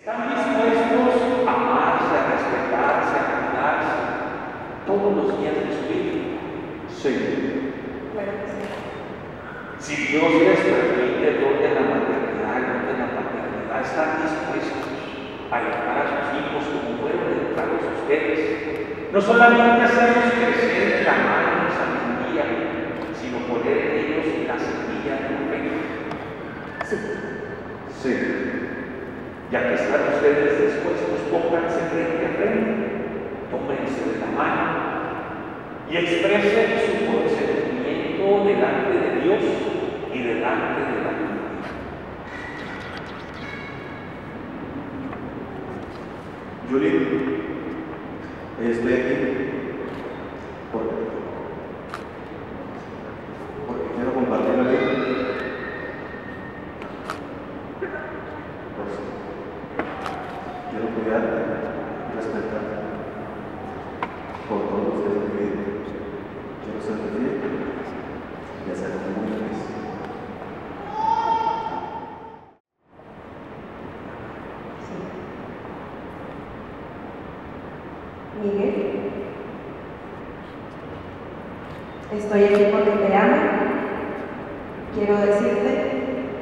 ¿Están dispuestos a amarse, a respetarse, a cuidarse todos los días de su vida? Sí. Si Dios les permite el don de la maternidad, el don de la paternidad, ¿están dispuestos a educar a sus hijos como fueron educados ustedes? No solamente hacerlos crecer en la mano, en la sabiduría, sino poner en ellos la semilla de la fe. Sí. Sí. Ya que están ustedes dispuestos, pónganse frente a frente, tómense de la mano y expresen su consentimiento delante de Dios y delante de la comunidad. Julie, estoy aquí porque quiero compartir la vida. Quiero cuidarte, respetarte por todos los días de mi vida. Quiero serte fiel y hacerte muy feliz. Miguel, estoy aquí porque te amo. Quiero decirte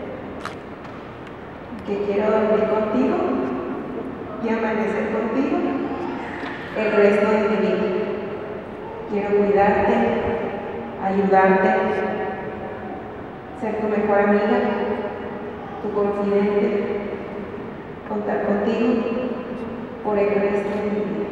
que quiero dormir contigo y amanecer contigo el resto de mi vida. Quiero cuidarte, ayudarte, ser tu mejor amiga, tu confidente, contar contigo por el resto de mi vida.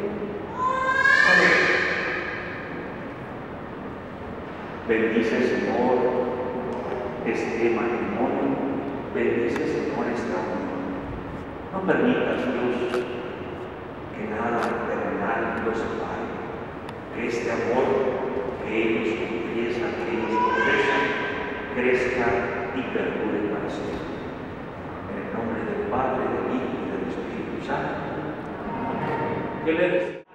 Bendice, Señor, este matrimonio, bendice, Señor, esta unión. No permitas, Dios, que nada terrenal los separe, que este amor que ellos confiesan, que ellos profesan, crezca y perdure para siempre. En el nombre del Padre, del Hijo y del Espíritu Santo. Que le